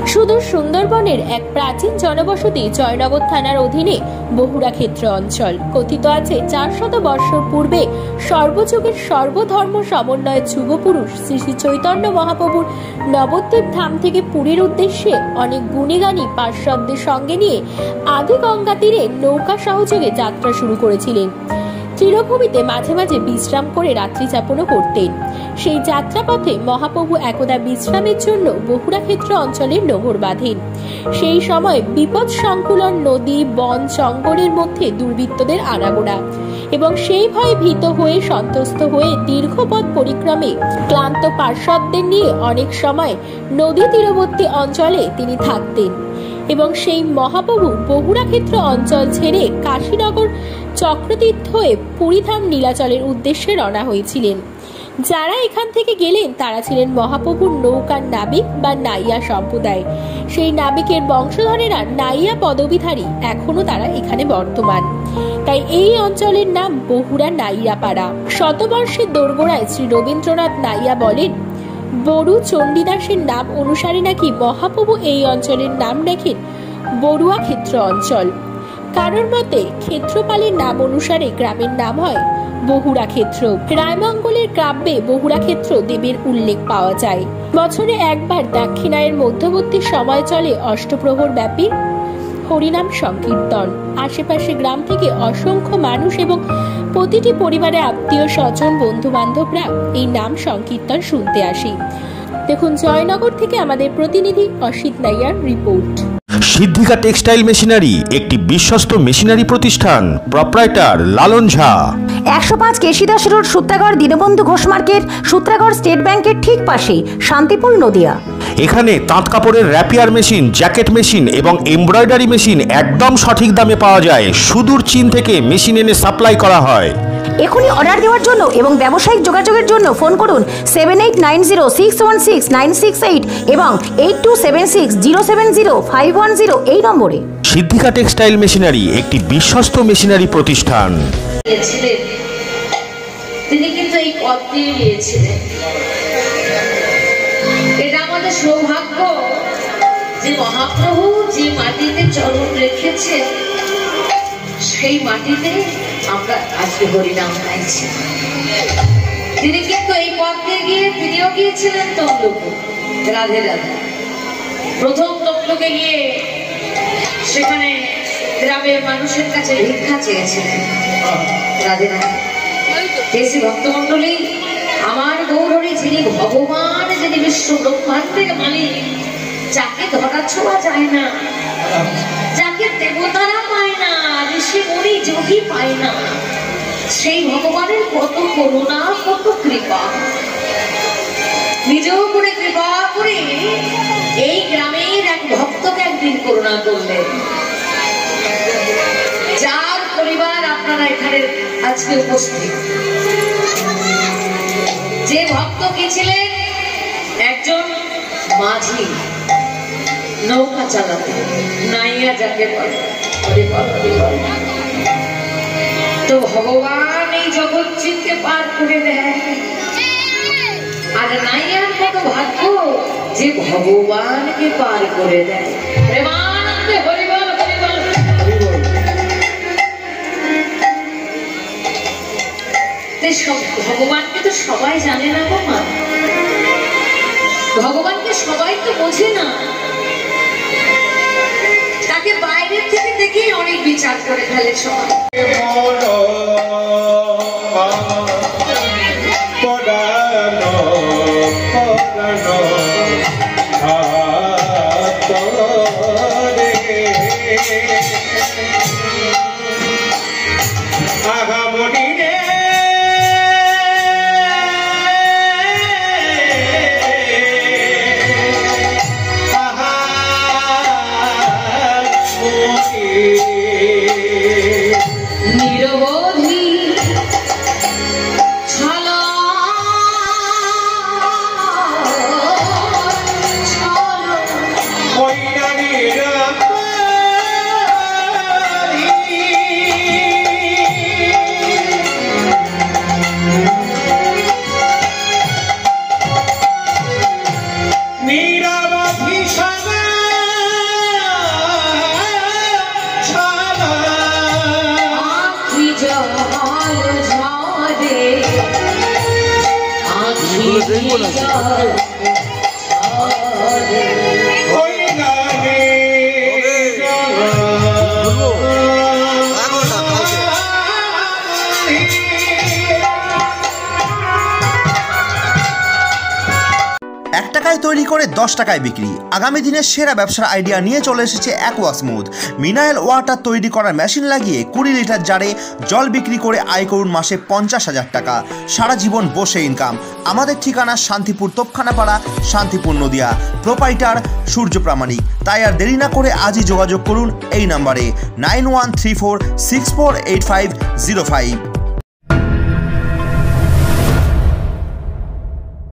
সুদূর সুন্দরবনের এক প্রাচীন জনবসতি জয়নগর থানার অধীনে বহুড়া ক্ষেত্র অঞ্চল। কথিত আছে 400 বৎসর পূর্বে সর্বযুগের সর্বধর্ম সমন্বয়ের যুগপুরুষ শ্রী শ্রী চৈতন্য মহাপ্রভুর নবদ্বীপ ধাম থেকে পুরীর উদ্দেশ্যে অনেক গুণীগানী পার্শ্বদের সঙ্গে নিয়ে আদি গঙ্গা তীরে নৌকা সহযোগে যাত্রা শুরু করেছিলেন। তীরভূমিতে মাঝে মাঝে বিশ্রাম করে রাত্রি যাপনও করতেন। সেই যাত্রাপথে মহাপ্রভু একদা বিশ্রামের জন্য বহুড়া ক্ষেত্র অঞ্চলের নোঙর বাঁধেন। সেই সময় বিপদ সংকুলন নদী বন জঙ্গলের মধ্যে দুর্বৃত্তদের আনাগোনা এবং সেই ভয়ে ভীত হয়ে সন্তুষ্ট হয়ে দীর্ঘ পথ পরিক্রমে ক্লান্ত পার্শ্বদের নিয়ে অনেক সময় নদী তীরবর্তী অঞ্চলে তিনি থাকতেন এবং সেই মহাপ্রভু বহুড়া ক্ষেত্র অঞ্চল ছেড়ে কাশীনগর চক্রতীর্থ হয়ে পুরীধাম নীলাচলের উদ্দেশ্যে রওনা হয়েছিলেন। যারা এখান থেকে গেলেন তারা ছিলেন মহাপ্রভুর নৌকার নাবিক বা নাইয়া সম্প্রদায়। সেই নাবিকের বংশধরেরা নাইয়া পদবীধারী, এখনো তারা এখানে বর্তমান। তাই এই অঞ্চলের নাম বহুড়া নাইয়াপাড়া। শতবর্ষের দোরগোড়ায় শ্রী রবীন্দ্রনাথ নাইয়া বলেন, বড়ু চণ্ডীদাসের নাম অনুসারে নাকি মহাপ্রভু এই অঞ্চলের নাম রাখেন বড়ুয়া ক্ষেত্র অঞ্চল। কারোর মতে ক্ষেত্রপালের নাম অনুসারে গ্রামের নাম হয় বহুড়া ক্ষেত্র। রায়মঙ্গলের কাব্যে বহুড়া ক্ষেত্র দেবের উল্লেখ পাওয়া যায়। বছরে একবার দাক্ষিণায়ের মধ্যবর্তী সময় চলে অষ্টপ্রহর ব্যাপী হরিনাম সংকীর্তন। আশেপাশে গ্রাম থেকে অসংখ্য মানুষ এবং প্রতিটি পরিবারে আত্মীয় স্বজন বন্ধু বান্ধবরা এই নাম সংকীর্তন শুনতে আসে। দেখুন জয়নগর থেকে আমাদের প্রতিনিধি Asit Naiyar report. Siddhika textile machinery একটি বিশ্বস্ত মেশিনারি প্রতিষ্ঠান। Proprietor Lalan Jha. 105 Keshidas road, Sutragarh, Dinabandhu Ghosh market, Sutragarh state ব্যাংকের ঠিক পাশে, শান্তিপুর, নদিয়া। এখানে তাঁত কাপড়ের র্যাপিয়ার মেশিন, জ্যাকেট মেশিন এবং এমব্রয়ডারি মেশিন একদম সঠিক দামে পাওয়া যায়। সুদূর চীন থেকে মেশিন এনে সাপ্লাই করা হয়। এখনই অর্ডার দেওয়ার জন্য এবং ব্যবসায়িক যোগাযোগের জন্য ফোন করুন 7890616968 এবং 8276070510 এই নম্বরে। সিদ্ধিকা টেক্সটাইল মেশিনারি একটি বিশ্বস্ত মেশিনারি প্রতিষ্ঠান। তিনি কিন্তু এই পথ দিয়ে নিয়েছিলেন। এটা আমাদের সৌভাগ্য যে মহাপ্রভু যে মাটিতে চরণ রেখেছে সেই মাটিতে আমরা আজকে হরিনাম গাইছি। তিনি কিন্তু এই পথ দিয়ে গিয়ে তিনিও গিয়েছিলেন তমলুকে। রাধে রাধে। প্রথম তমলুকে গিয়ে সেখানে গ্রামের মানুষের কাছে ভিক্ষা চেয়েছিলেন। রাধে রাধে। দেশি ভক্তমন্ডলী, আমার গৌরী যিনি ভগবান, যিনি বিশ্ব ব্রহ্মাণ্ডের মালিক, যাকে ধরা ছোঁয়া যায় না, যাকে দেবতারা পায় না, ঋষি মুনি যোগী পায় না, সেই ভগবানের কত করুণা, কত কৃপা। নিজেও করে কৃপা করে এই গ্রামের এক ভক্তকে একদিন করুণা করলেন, যার পরিবার আপনারা এখানে আজকে উপস্থিত। যে ভক্ত কে ছিলেন একজন মাঝি, নৌকা চালাতে, নাইয়া যাকে বলে। তো ভগবান এই জগৎ চিত্তে পার করে দেয়। আর নাইয়ার কত ভাগ্য যে ভগবানকে পার করে দেয়। প্রেমানন্দে হরিবল হরিবল। ভগবানকে তো সবাই জানে না গো মা, ভগবানকে সবাই তো বোঝে না। তাকে বাইরের থেকে দেখেই অনেক বিচার করে ফেলে সবাই। নিরবধি এক টাকায় তৈরি করে 10 টাকায় বিক্রি। আগামী দিনের সেরা ব্যবসার আইডিয়া নিয়ে চলে এসেছে অ্যাকোয়াস্মুথ। মিনারেল ওয়াটার তৈরি করার মেশিন লাগিয়ে 20 লিটার জারে জল বিক্রি করে আয় করুন মাসে 50,000 টাকা। সারা জীবন বসে ইনকাম। আমাদের ঠিকানা শান্তিপুর তোপখানাপাড়া, শান্তিপুর নদিয়া। প্রোপাইটার সূর্য প্রামাণিক। তাই আর দেরি না করে আজই যোগাযোগ করুন এই নাম্বারে 9134648505।